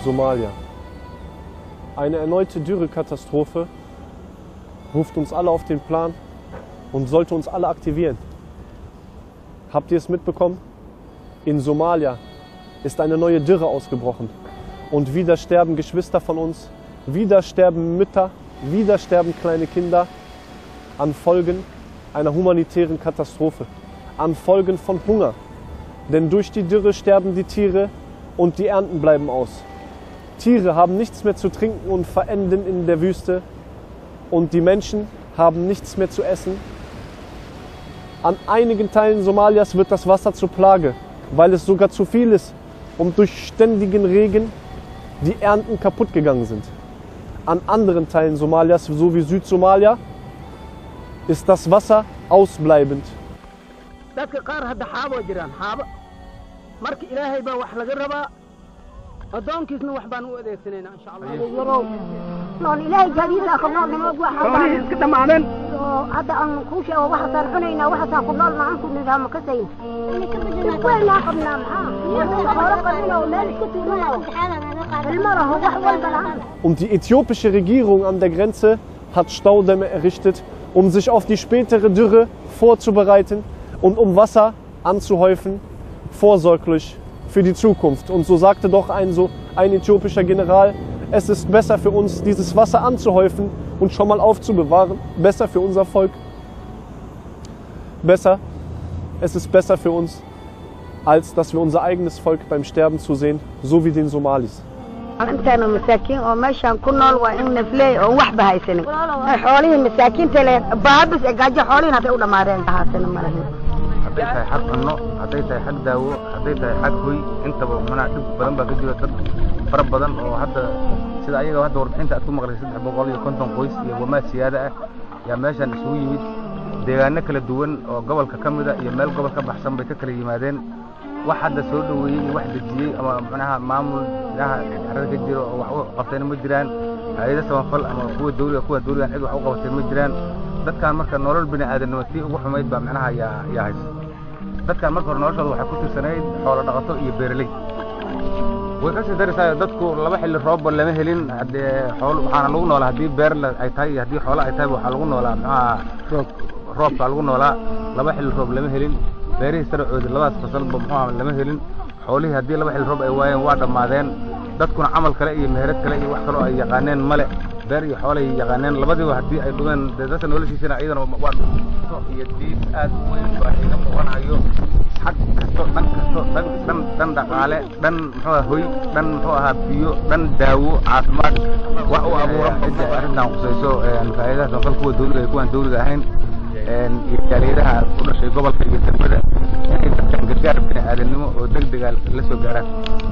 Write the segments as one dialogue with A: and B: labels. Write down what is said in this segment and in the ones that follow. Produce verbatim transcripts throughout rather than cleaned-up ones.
A: Somalia. Eine erneute Dürrekatastrophe ruft uns alle auf den Plan und sollte uns alle aktivieren. Habt ihr es mitbekommen? In Somalia ist eine neue Dürre ausgebrochen. Und wieder sterben Geschwister von uns, wieder sterben Mütter, wieder sterben kleine Kinder an Folgen einer humanitären Katastrophe, an Folgen von Hunger. Denn durch die Dürre sterben die Tiere und die Ernten bleiben aus. Tiere haben nichts mehr zu trinken und verenden in der Wüste. Und die Menschen haben nichts mehr zu essen. An einigen Teilen Somalias wird das Wasser zur Plage, weil es sogar zu viel ist und durch ständigen Regen die Ernten kaputt gegangen sind. An anderen Teilen Somalias, so wie Südsomalia, ist das Wasser ausbleibend. Und die äthiopische Regierung an der Grenze hat Staudämme errichtet, um sich auf die spätere Dürre vorzubereiten und um Wasser anzuhäufen, vorsorglich für die Zukunft. Und so sagte doch ein, so ein äthiopischer General, es ist besser für uns, dieses Wasser anzuhäufen und schon mal aufzubewahren, besser für unser Volk. Besser, es ist besser für uns, als dass wir unser eigenes Volk beim Sterben zu sehen, so wie den Somalis.
B: أنتنا مساكين وماشان كنا وإن فلي وواحد هايسن حوالي مساكين تلا بابس إجاج حوالي نتقول ما رين هاسن ما رين
C: هديت حق النو هديت حق داو هديت حق هوي أنت بمنع تب بدن بكذي وتد فرب بدن وحتى سيدا أيها وحتى وربحين تأكل مغرب سيد بقولي كنتم كويس وما سيادة يا ماشان سوي ميت deegaano kala duwan oo gobolka ka mid ah iyo meel gobolka baxsan bay ka kala yimaadeen wax hadda soo dhaweeyay iyo wax dejiyay ama macnaha maamul ilaha xarada ka jiro oo wax u qabteen ma jiraan hay'ado samafal ama kuwa dawladda kuwa dawladda cid wax u qabatay ma jiraan dadkan marka nolol bini aadanimo tii ugu xumayd baa macnaha yaa yaa hayso dadkan marka hore noloshooda waxay ku tirsanayd xoolo dhaqato iyo beeraley way ka sii daraysaa dadku laba xilli roob lama helin hadee xoolo waxaana lagu noolaa hadii beer ay tahay hadii xoolo ay tahay waxa lagu noolaa macnaha roob roobka lagu noolaa laba xilli roob lama helin beerihii sarcooda labadaas fasal baa lama helin xoolihii hadii laba xilli roob ay waayeen waa dhamaadeen dadkuna camal kale iyo meherad kale iyo wax kale oo ay yaqaaneen male beer iyo xoolo ay yaqaaneen labadiiba hadii ay dhumeen dadka noloshiisana ayadana waa iyo diib aad weyn baa iga muuqanayo xaq kasto dhan kasto dhan dhan dhaqaale dhan muxuu hoy dhan muxuu ahaa biyo dhan daawo caafimaad wax u abuura arrintan qusayso faa'iidada qofka kuwa dawladda ay kuwan dawladda ahayn jaaliyadaha ku dhashay gobolka iyo degmada inay dadkan gargaar bini aadanimo oo degdeg ah la soo gaaraan.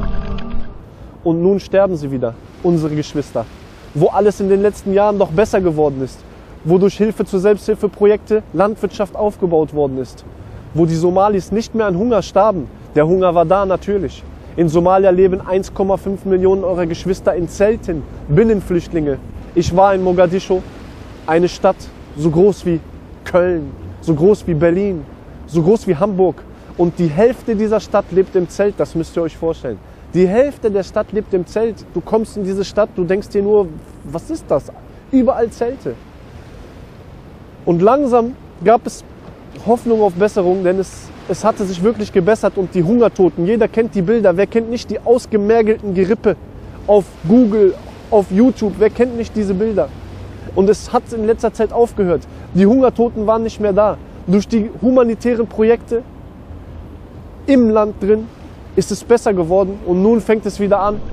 A: Und nun sterben sie wieder, unsere Geschwister, wo alles in den letzten Jahren doch besser geworden ist, wo durch Hilfe zu Selbsthilfeprojekte Landwirtschaft aufgebaut worden ist, wo die Somalis nicht mehr an Hunger starben. Der Hunger war da natürlich. In Somalia leben eins Komma fünf Millionen eurer Geschwister in Zelten, Binnenflüchtlinge. Ich war in Mogadischu, eine Stadt so groß wie Köln, so groß wie Berlin, so groß wie Hamburg. Und die Hälfte dieser Stadt lebt im Zelt, das müsst ihr euch vorstellen. Die Hälfte der Stadt lebt im Zelt. Du kommst in diese Stadt, du denkst dir nur, was ist das? Überall Zelte. Und langsam gab es Hoffnung auf Besserung, denn es, es hatte sich wirklich gebessert und die Hungertoten, jeder kennt die Bilder, wer kennt nicht die ausgemergelten Gerippe auf Google, auf YouTube, wer kennt nicht diese Bilder? Und es hat in letzter Zeit aufgehört. Die Hungertoten waren nicht mehr da. Durch die humanitären Projekte im Land drin ist es besser geworden und nun fängt es wieder an.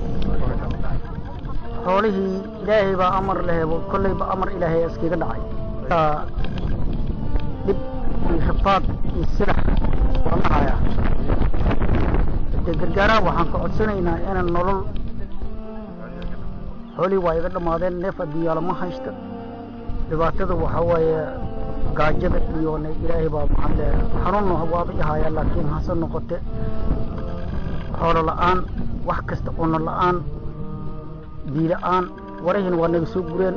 B: dhibaatada waxa waaye gaajada iyo ilaahay baa maxalle xanuun waaba yahay laakiin hasan noqote xoolo la'aan wax kasta oo la'aan diilaan warahin waa naga soo gureen.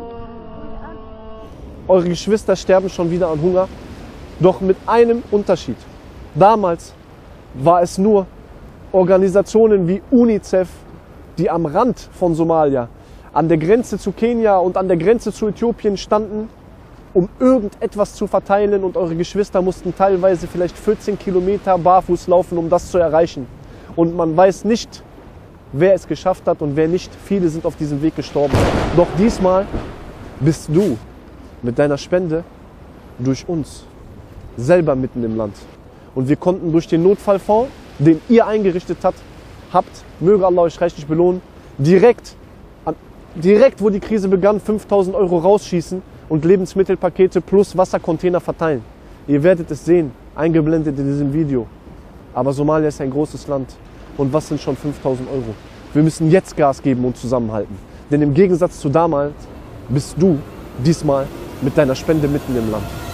A: Eure Geschwister sterben schon wieder an Hunger, doch mit einem Unterschied. Damals war es nur Organisationen wie UNICEF die am Rand von Somalia, an der Grenze zu Kenia und an der Grenze zu Äthiopien standen, um irgendetwas zu verteilen, und eure Geschwister mussten teilweise vielleicht vierzehn Kilometer barfuß laufen, um das zu erreichen. Und man weiß nicht, wer es geschafft hat und wer nicht. Viele sind auf diesem Weg gestorben. Doch diesmal bist du mit deiner Spende durch uns selber mitten im Land. Und wir konnten durch den Notfallfonds, den ihr eingerichtet habt, habt, möge Allah euch reichlich belohnen, direkt, direkt wo die Krise begann, fünftausend Euro rausschießen und Lebensmittelpakete plus Wassercontainer verteilen. Ihr werdet es sehen, eingeblendet in diesem Video. Aber Somalia ist ein großes Land. Und was sind schon fünftausend Euro? Wir müssen jetzt Gas geben und zusammenhalten. Denn im Gegensatz zu damals bist du diesmal mit deiner Spende mitten im Land.